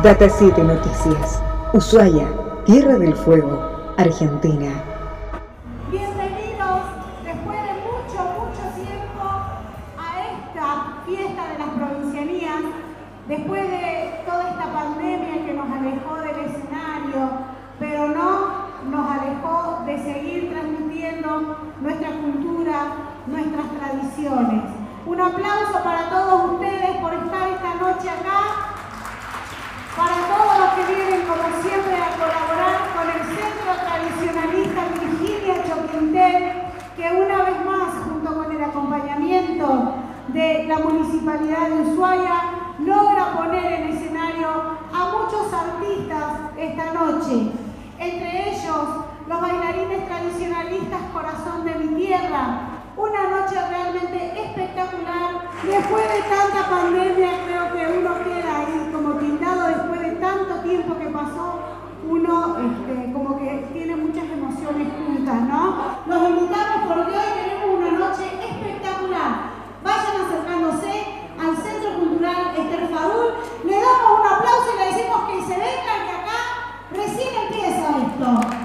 Data 7 Noticias. Ushuaia, Tierra del Fuego, Argentina. Bienvenidos después de mucho tiempo a esta fiesta de las provincianías, después de toda esta pandemia que nos alejó del escenario, pero no nos alejó de seguir transmitiendo nuestra cultura, nuestras tradiciones. Un aplauso para todos ustedes por estar esta noche acá, para todos los que vienen como siempre a colaborar con el Centro Tradicionalista Virginia Choquintel, que una vez más, junto con el acompañamiento de la Municipalidad de Ushuaia, logra poner en escenario a muchos artistas esta noche. Entre ellos, los bailarines tradicionalistas Corazón de mi Tierra. Una noche realmente espectacular. Después de tanta pandemia, creo que uno queda ahí como tildado después de tanto tiempo que pasó. Uno como que tiene muchas emociones juntas, ¿no? Los invitamos porque hoy tenemos una noche espectacular. Vayan acercándose al Centro Cultural Ester Fadul. Le damos un aplauso y le decimos que se vengan, que acá recién empieza esto.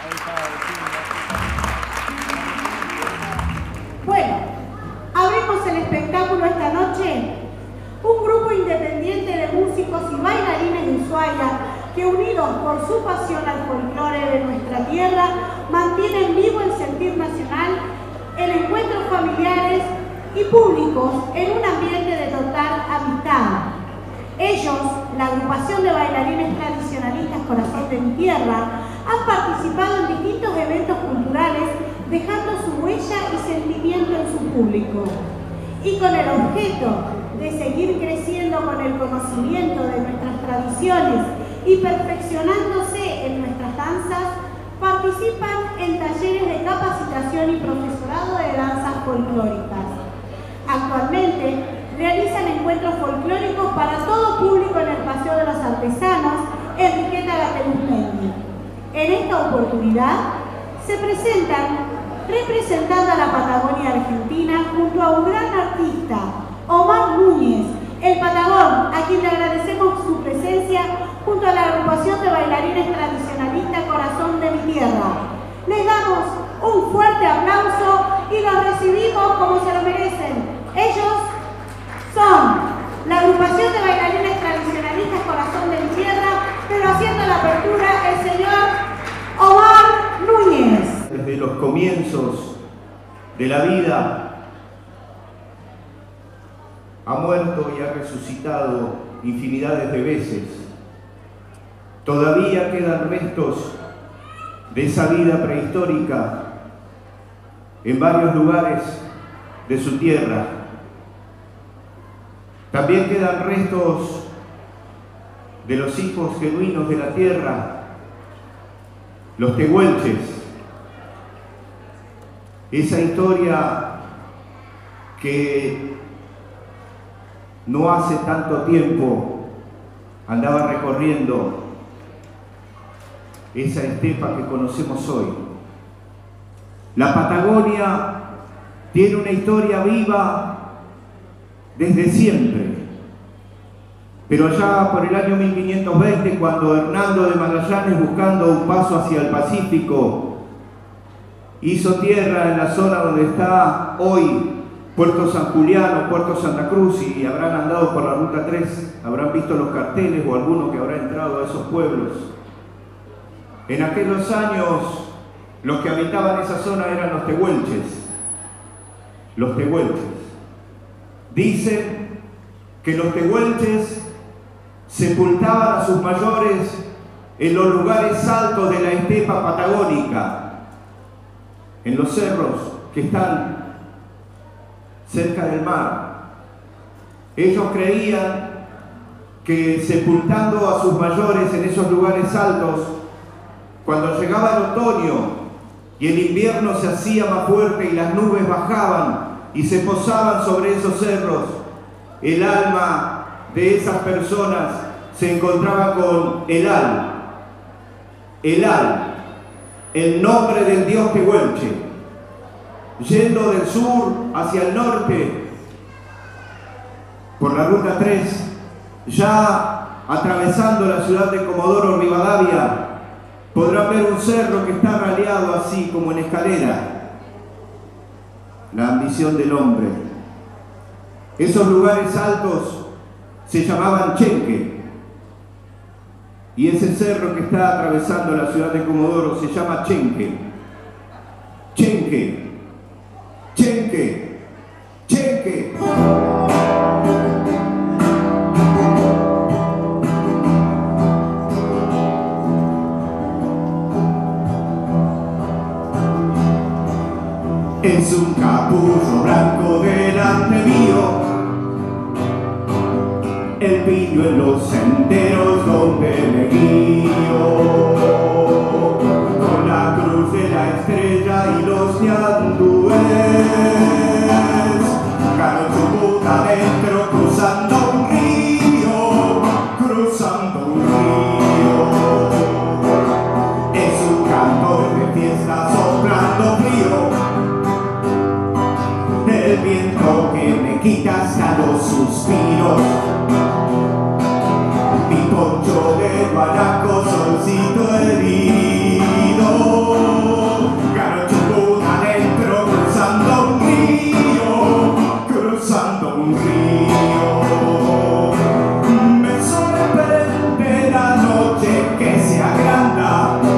Bueno, abrimos el espectáculo esta noche. Un grupo independiente de músicos y bailarines de Ushuaia que, unidos por su pasión al folclore de nuestra tierra, mantienen vivo el sentir nacional en encuentros familiares y públicos en un ambiente de total amistad. Ellos, la agrupación de bailarines tradicionalistas Corazón de mi Tierra, han participado en distintos eventos culturales, dejando su huella y sentimiento en su público. Y con el objeto de seguir creciendo con el conocimiento de nuestras tradiciones y perfeccionándose en nuestras danzas, participan en talleres de capacitación y profesorado de danzas folclóricas. Actualmente realizan encuentros folclóricos para todo público en el Paseo de los Artesanos, Enriqueta Gateluzmendi. En esta oportunidad se presentan representando a la Patagonia Argentina junto a un gran artista, Omar Núñez, el Patagón, a quien le agradecemos su presencia junto a la agrupación de bailarines tradicionalistas Corazón de mi Tierra. Les damos un fuerte aplauso y los recibimos como se lo merecen. Ellos son la agrupación de bailarines tradicionalistas Corazón de mi Tierra, pero haciendo la apertura el señor Omar Núñez. Desde los comienzos de la vida ha muerto y ha resucitado infinidades de veces. Todavía quedan restos de esa vida prehistórica en varios lugares de su tierra. También quedan restos de los hijos genuinos de la tierra, los tehuelches. Esa historia que no hace tanto tiempo andaba recorriendo esa estepa que conocemos hoy. La Patagonia tiene una historia viva desde siempre, pero ya por el año 1520, cuando Hernando de Magallanes, buscando un paso hacia el Pacífico, hizo tierra en la zona donde está hoy Puerto San Julián o Puerto Santa Cruz, y habrán andado por la Ruta 3, habrán visto los carteles o alguno que habrá entrado a esos pueblos. En aquellos años los que habitaban esa zona eran los tehuelches. Los tehuelches. Dicen que los tehuelches sepultaban a sus mayores en los lugares altos de la estepa patagónica, en los cerros que están cerca del mar. Ellos creían que sepultando a sus mayores en esos lugares altos, cuando llegaba el otoño y el invierno se hacía más fuerte y las nubes bajaban y se posaban sobre esos cerros, el alma de esas personas se encontraba con Elal, el nombre del dios tehuelche. Yendo del sur hacia el norte por la Ruta 3, ya atravesando la ciudad de Comodoro Rivadavia, podrán ver un cerro que está raleado así como en escalera. La ambición del hombre. Esos lugares altos se llamaban Chenque. Y ese cerro que está atravesando la ciudad de Comodoro se llama Chenque. Chenque. Chenque. Chenque. Es un capullo blanco delante mío, el pillo en los senderos donde me guío, con la cruz de la estrella y los ñandúes, Carochubuta adentro cruzando un río, cruzando un río. Es un cantor de fiesta soplando frío, el viento que me quita hasta los suspiros, mi poncho de guaraco, solcito herido, Carochubuta adentro cruzando un río, cruzando un río. Me sorprende la noche que se agranda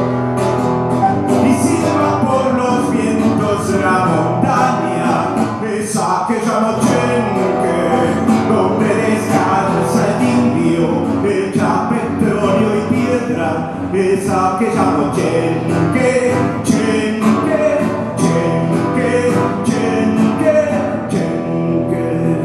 y silba por los vientos la montaña. Es aquella noche en que donde descansa el indio, echa petróleo y piedra. Es aquella noche en que Chenque, Chenque, Chenque, Chenque.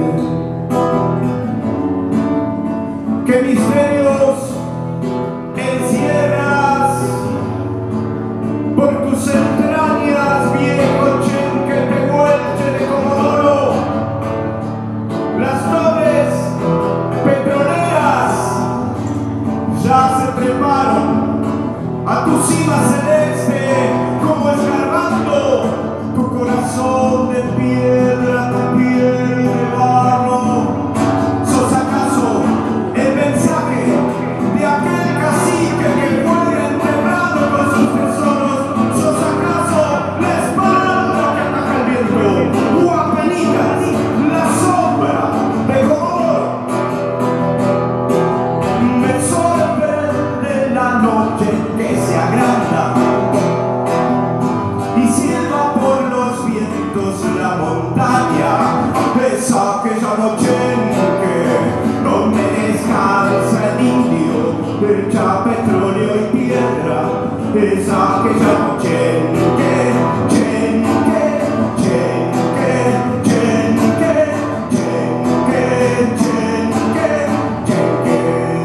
¿Qué misterios encierras por tus entrañas, viejo Chenque Tehuelche de Comodoro? Las torres petroleras ya se treparon a tu cima celeste, como escarbando tu corazón de piedra, tu piel de barro. ¿Sos acaso el mensaje de aquel cacique que fue enterrado con sus tesoros? ¿Sos acaso la espalda que ataca el viento? ¿O apenitas la sombra de Comodoro? Me sorprende la noche que se agranda y silba por los vientos la montaña. Es aquella noche en que donde descansa el indio, echa petróleo y piedra. Es aquella noche en que Chenque, Chenque, Chenque, Chenque, Chenque, Chenque.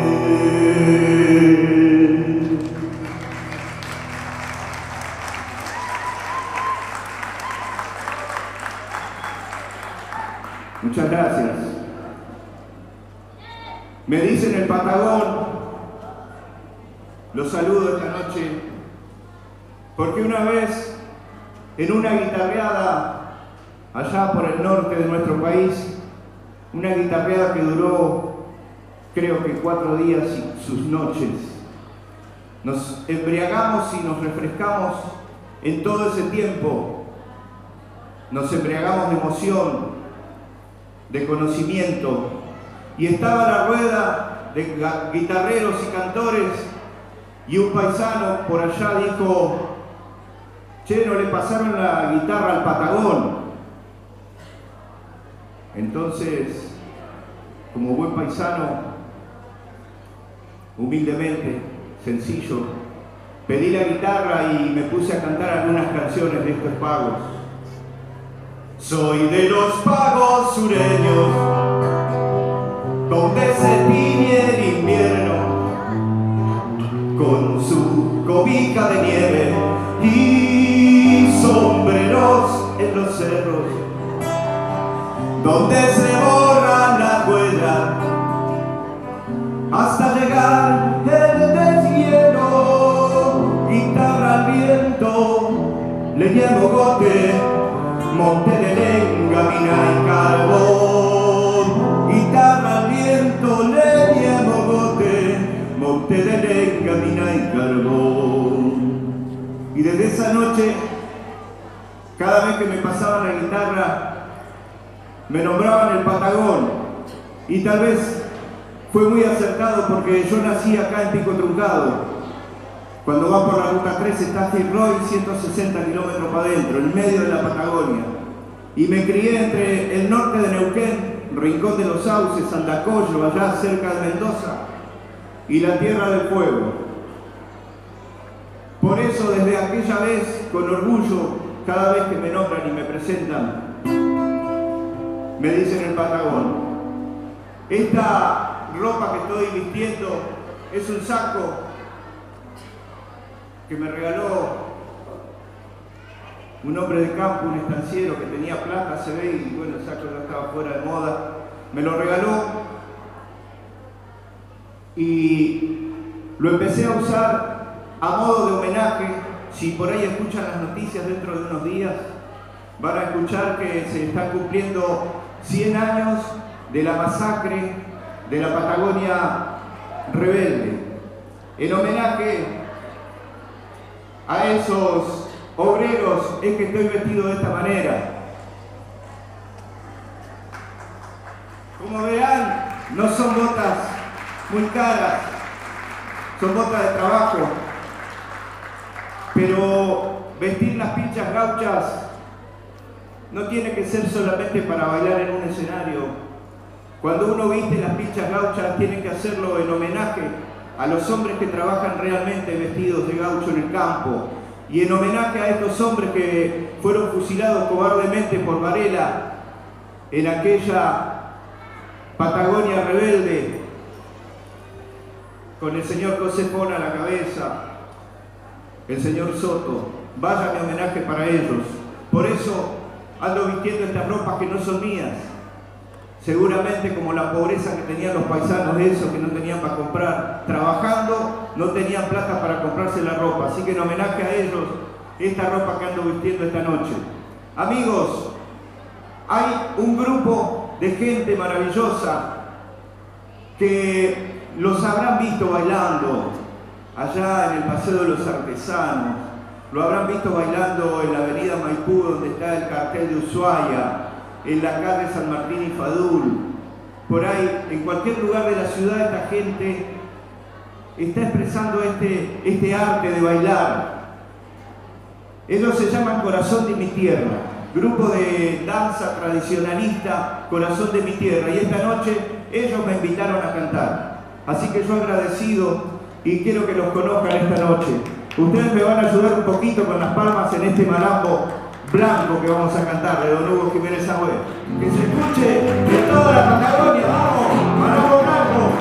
Muchas gracias. Me dicen el Patagón, los saludo esta noche, porque una vez en una guitarreada allá por el norte de nuestro país, una guitarreada que duró creo que 4 días y sus noches, nos embriagamos y nos refrescamos en todo ese tiempo, nos embriagamos de emoción, de conocimiento, y estaba la rueda de guitarreros y cantores, y un paisano por allá dijo: che, ¿no le pasaron la guitarra al Patagón? Entonces, como buen paisano, humildemente, sencillo, pedí la guitarra y me puse a cantar algunas canciones de estos pagos. Soy de los pagos sureños, donde se tiñe el invierno con su cobija de nieve y sombreros en los cerros, donde se borran las huellas hasta llegar el deshielo. Guitarra al viento, leña en mogote, monte de lenga, mina y carbón. Guitarra al viento, leña en mogote, esa noche, cada vez que me pasaban la guitarra, me nombraban el Patagón. Y tal vez fue muy acertado porque yo nací acá en Pico Truncado. Cuando vas por la ruta 3 está Firroy, 160 kilómetros para adentro, en medio de la Patagonia. Y me crié entre el norte de Neuquén, Rincón de los Sauces, Andacollo, allá cerca de Mendoza, y la Tierra del Fuego. Por eso, desde aquella vez, con orgullo, cada vez que me nombran y me presentan, me dicen el Patagón. Esta ropa que estoy vistiendo es un saco que me regaló un hombre de campo, un estanciero que tenía plata, se ve, y bueno, el saco no estaba fuera de moda. Me lo regaló y lo empecé a usar a modo de homenaje. Si por ahí escuchan las noticias dentro de unos días, van a escuchar que se están cumpliendo 100 años de la masacre de la Patagonia rebelde. En homenaje a esos obreros es que estoy vestido de esta manera. Como verán, no son botas muy caras, son botas de trabajo, pero vestir las pinchas gauchas no tiene que ser solamente para bailar en un escenario. Cuando uno viste las pinchas gauchas, tiene que hacerlo en homenaje a los hombres que trabajan realmente vestidos de gaucho en el campo, y en homenaje a estos hombres que fueron fusilados cobardemente por Varela en aquella Patagonia rebelde, con el señor José Pona a la cabeza, el señor Soto. Vaya mi homenaje para ellos. Por eso ando vistiendo estas ropas que no son mías. Seguramente como la pobreza que tenían los paisanos, esos que no tenían para comprar, trabajando, no tenían plata para comprarse la ropa. Así que en homenaje a ellos, esta ropa que ando vistiendo esta noche. Amigos, hay un grupo de gente maravillosa que los habrán visto bailando allá en el Paseo de los Artesanos, lo habrán visto bailando en la avenida Maipú, donde está el cartel de Ushuaia, en la calle San Martín y Fadul. Por ahí, en cualquier lugar de la ciudad, esta gente está expresando este arte de bailar. Ellos se llaman Corazón de mi Tierra, grupo de danza tradicionalista Corazón de mi Tierra, y esta noche ellos me invitaron a cantar. Así que yo agradecido y quiero que los conozcan esta noche. Ustedes me van a ayudar un poquito con las palmas en este malambo blanco que vamos a cantar de don Hugo Jiménez Agüe. Que se escuche de toda la Patagonia. ¡Vamos! ¡Malambo blanco!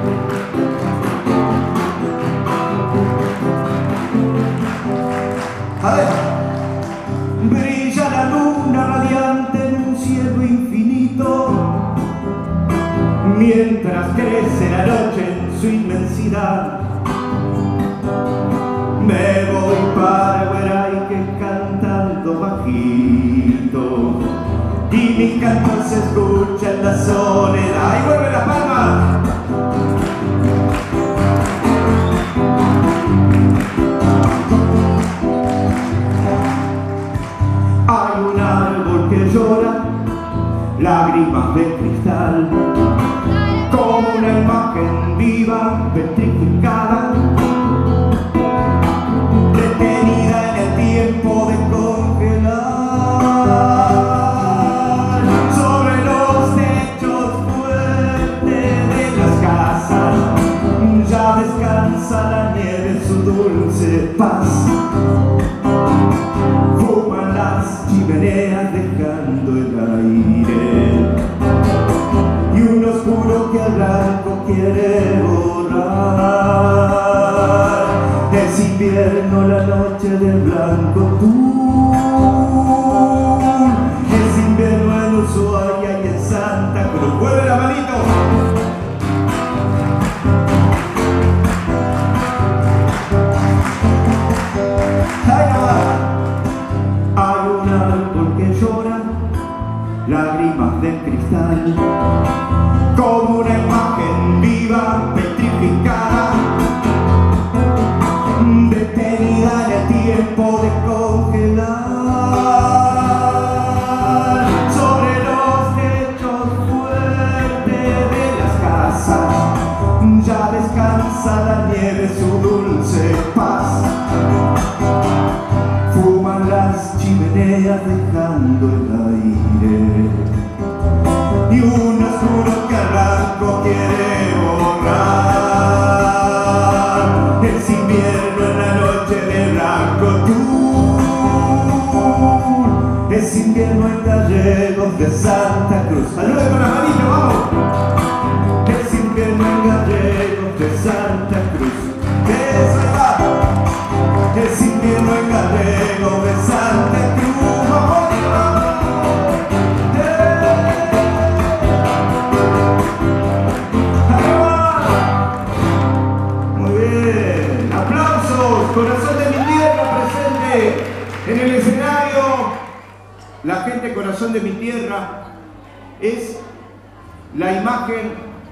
A ver. Brilla la luna radiante en un cielo infinito, mientras crece la noche en su inmensidad. Me voy para Hueraique cantando bajito, y mi canto se escucha en la soledad. ¡Y vuelve la palma! Hay un árbol que llora lágrimas de cristal, como una imagen viva, petrificada, detenida en el tiempo de congelar. Sobre los techos fuertes de las casas ya descansa la nieve en su dulce paz. Fuman las chimeneas dejando el aire, y un oscuro que al blanco quiere borrar. Es invierno la noche de blanco tú, es invierno en Ushuaia y en Santa Cruz. ¡Mueve la manito! Hay un árbol que llora lágrimas de cristal, como una imagen viva, petrificada, detenida en el tiempo de y un oscuro carrasco quiere borrar. Es invierno en la noche de blanco tú, es invierno en Gallegos de Santa Cruz. ¡Saludos con la manita, vamos! Es invierno en Gallegos de Santa Cruz. ¡Eso va! Es invierno en Gallegos de Santa Cruz. ¡Vamos! Corazón de mi tierra presente en el escenario. La gente corazón de mi tierra es la imagen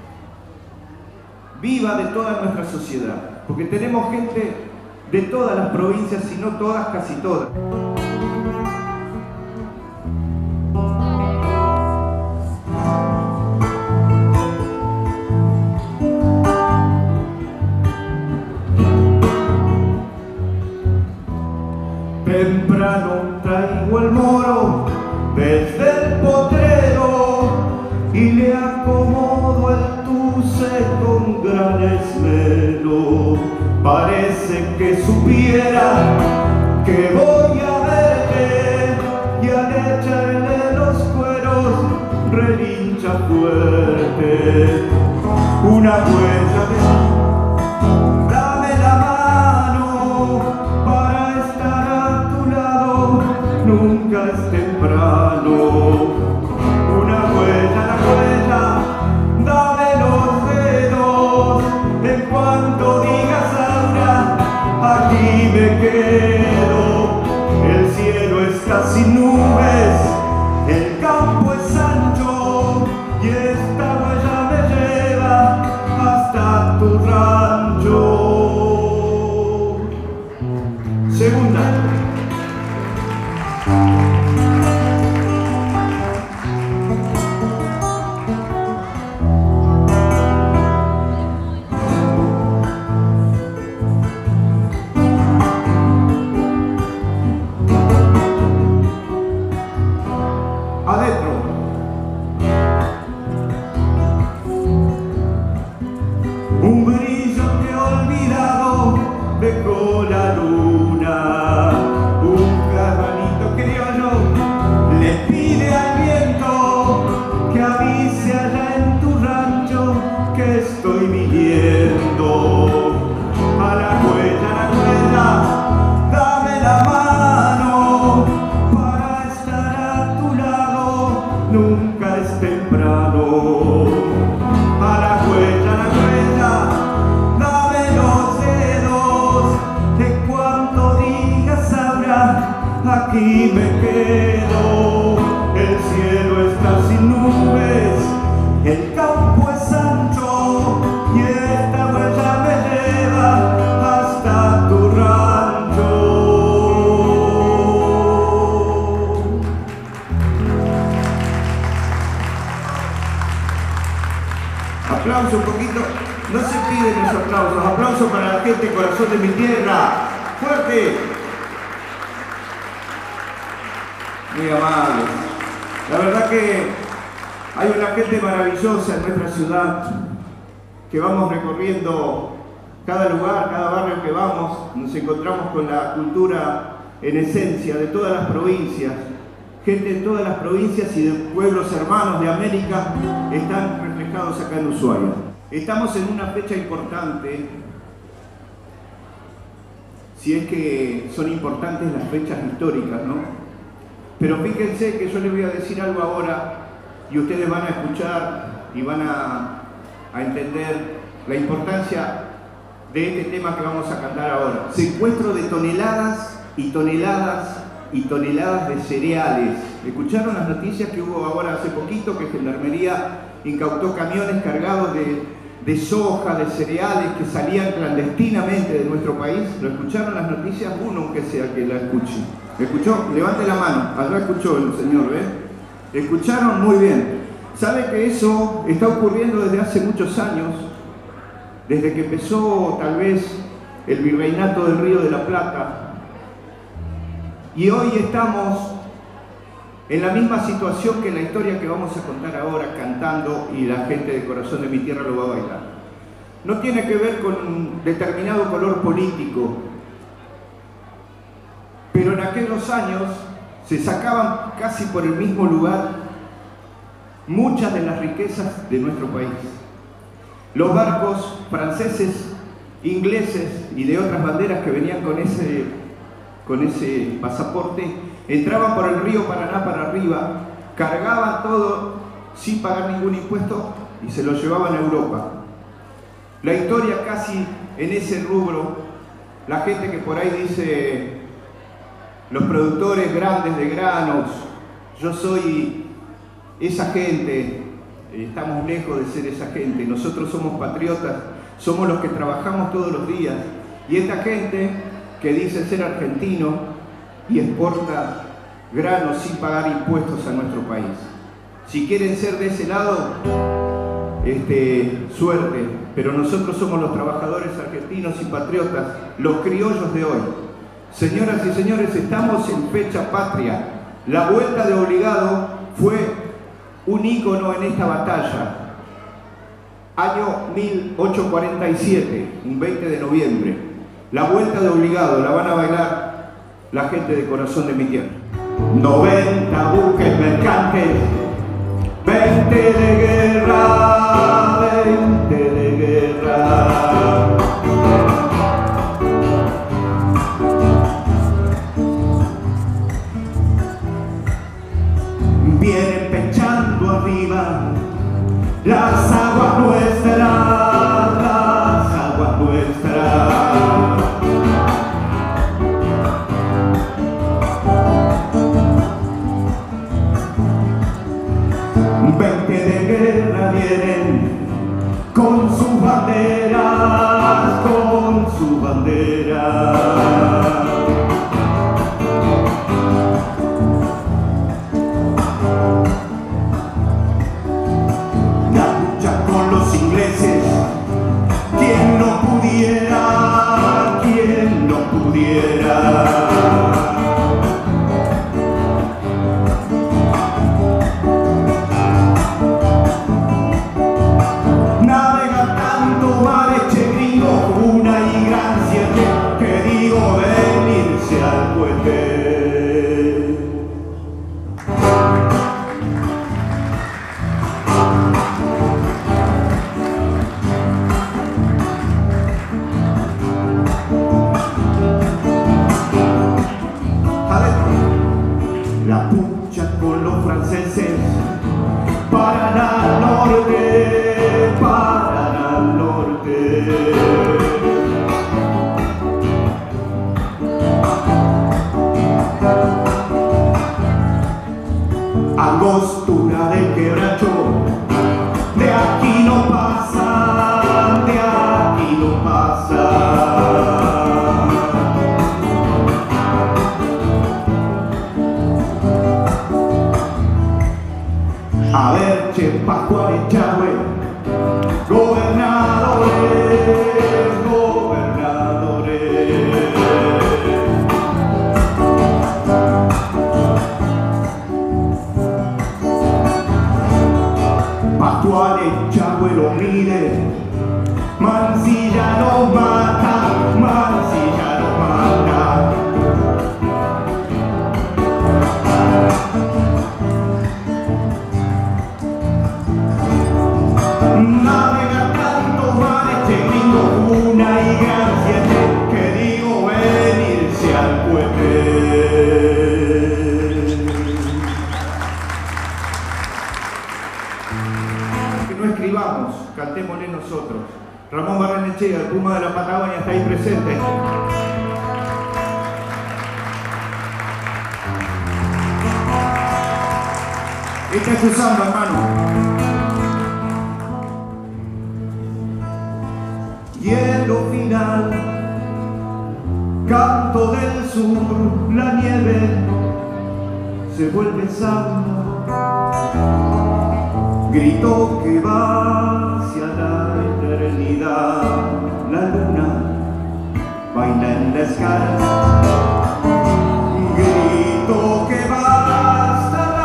viva de toda nuestra sociedad, porque tenemos gente de todas las provincias, si no todas, casi todas. Temprano traigo el moro desde el potrero y le acomodo el tuce con gran esmero. Parece que supiera que voy a verte y al echarle los cueros relincha fuerte. Una huella de dame la mano para estar a tu lado, nunca es temprano. Una huella, la huella, dame los dedos, en cuanto digas ahora, aquí me quedo. El cielo está sin nubes, el campo es ancho y esta huella me lleva hasta tu rancho. Segunda. Adentro. Un brillo que he olvidado dejó la luna. Un carranito criollo le pide al viento que avise allá en tu rancho que estoy viniendo. A la huella, dame la mano para estar a tu lado, nunca es temprano. A la huella, dame los dedos, de cuanto digas ahora, aquí me quedo. El cielo está sin nubes, el campo es ancho y esta huella me lleva hasta tu rancho. Aplauso un poquito, no se piden los aplausos, aplausos para la gente corazón de mi tierra, fuerte. Muy amables. La verdad que hay una gente maravillosa en nuestra ciudad, que vamos recorriendo cada lugar, cada barrio que vamos, nos encontramos con la cultura en esencia de todas las provincias. Gente de todas las provincias y de pueblos hermanos de América están reflejados acá en Ushuaia. Estamos en una fecha importante, si es que son importantes las fechas históricas, ¿no? Pero fíjense que yo les voy a decir algo ahora y ustedes van a escuchar y van a entender la importancia de este tema que vamos a cantar ahora. Secuestro de toneladas y toneladas y toneladas de cereales. ¿Escucharon las noticias que hubo ahora hace poquito que Gendarmería incautó camiones cargados de soja, de cereales que salían clandestinamente de nuestro país? ¿Lo escucharon las noticias? Uno aunque sea que la escuche. ¿Escuchó? Levante la mano. Allá escuchó el señor, ¿ves? ¿Escucharon? Muy bien. ¿Sabe que eso está ocurriendo desde hace muchos años? Desde que empezó tal vez el virreinato del Río de la Plata. Y hoy estamos en la misma situación que la historia que vamos a contar ahora cantando y la gente de Corazón de mi Tierra lo va a bailar. No tiene que ver con un determinado color político, pero en aquellos años se sacaban casi por el mismo lugar muchas de las riquezas de nuestro país. Los barcos franceses, ingleses y de otras banderas que venían con ese pasaporte entraban por el río Paraná para arriba, cargaban todo sin pagar ningún impuesto y se lo llevaban a Europa. La historia casi en ese rubro, la gente que por ahí dice, los productores grandes de granos, yo soy esa gente, estamos lejos de ser esa gente, nosotros somos patriotas, somos los que trabajamos todos los días, y esta gente que dice ser argentino y exporta granos sin pagar impuestos a nuestro país. Si quieren ser de ese lado, suerte, pero nosotros somos los trabajadores argentinos y patriotas, los criollos de hoy. Señoras y señores, estamos en fecha patria. La vuelta de Obligado fue un ícono en esta batalla. Año 1847, un 20 de noviembre. La vuelta de Obligado la van a bailar la gente de Corazón de mi Tierra. 90 buques mercantes, 20 de guerra, 20 de guerra. Vienen pechando arriba las aguas nuestras, las aguas nuestras. 20 de guerra vienen con sus banderas, con sus banderas. La lucha con los ingleses, quien no pudiera, quien no pudiera. La pucha con los franceses, para el norte, para el norte. Angostura del Quebracho, de aquí no pasa, de aquí no pasa. A ver, Che Pascual Echagüe, gobernadores, gobernadores. Pascual Echagüe lo mide, Mansilla nos mata, Mansilla nos mata. Navega tanto mar este gringo, una y gracia que digo venirse al puente. Que no escribamos, cantémosle nosotros. Ramón Barrenechea, el Puma de la Patagonia, está ahí presente. Esta es tu samba, hermano. Hielo final, canto del sur, la nieve se vuelve samba, grito que va hacia la eternidad, la luna baila en la escala, grito que va hasta la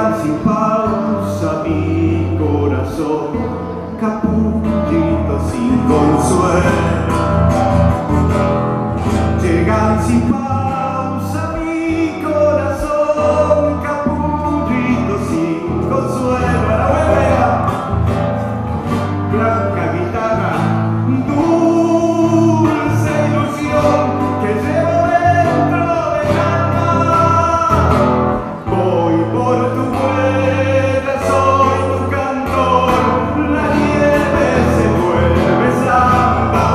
Llegan sin pausa mi corazón, capullitos sin consuelo. Llegan sin pausa mi corazón, capullitos sin consuelo. A la huevera, blanca guitarra, dulce ilusión que llevo dentro del alma. Voy por tu huella, soy tu cantor, la nieve se vuelve samba.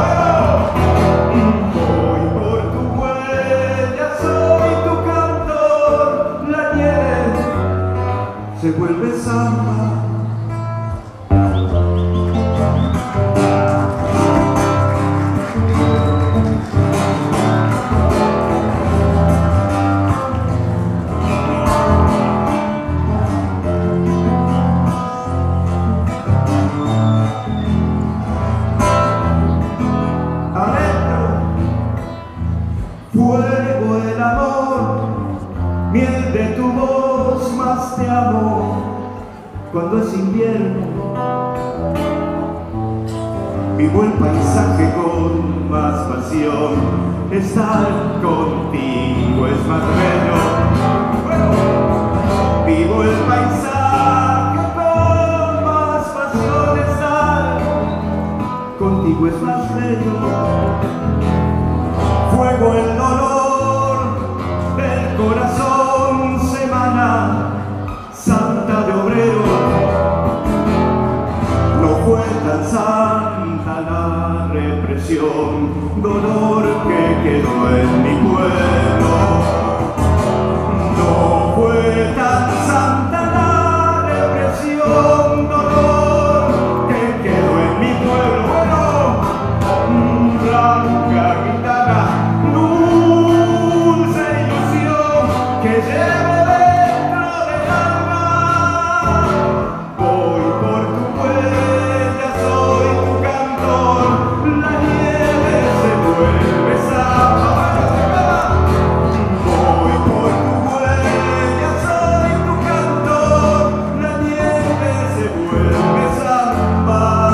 Voy por tu huella, soy tu cantor, la nieve se vuelve samba. Fuego el amor, miel de tu voz, más te amo cuando es invierno. Vivo el paisaje con más pasión, estar contigo es más bello. Vivo el paisaje con más pasión, estar contigo es más bello. Fuego el dolor del corazón, Semana Santa de obrero. No fue tan santa la represión, dolor que quedó en mi pueblo. No fue tan santa la represión, dolor que quedó en mi pueblo. Blanca guitarra, dulce ilusión que llevo dentro del alma. Voy por tu huella, soy tu cantor, la nieve se vuelve samba. Voy por tu huella, soy tu cantor, la nieve se vuelve samba.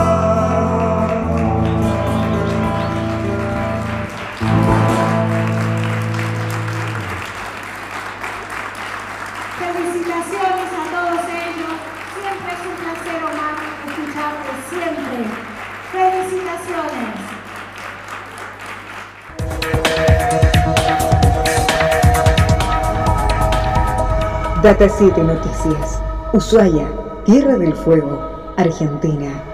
Felicitaciones a todos ellos. Siempre es un placer, Omar, escucharte, siempre. Felicitaciones. Data 7 Noticias. Ushuaia, Tierra del Fuego, Argentina.